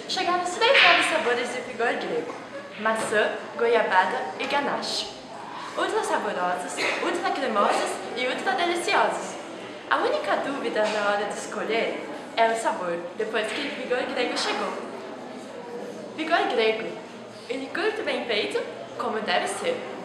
chegaram os 3 novos sabores de vigor grego: maçã, goiabada e ganache. Ultra saborosos, ultra cremosos e ultra deliciosos. A única dúvida na hora de escolher é o sabor, depois que o vigor grego chegou. Vigor grego, iogurte bem feito, como deve ser.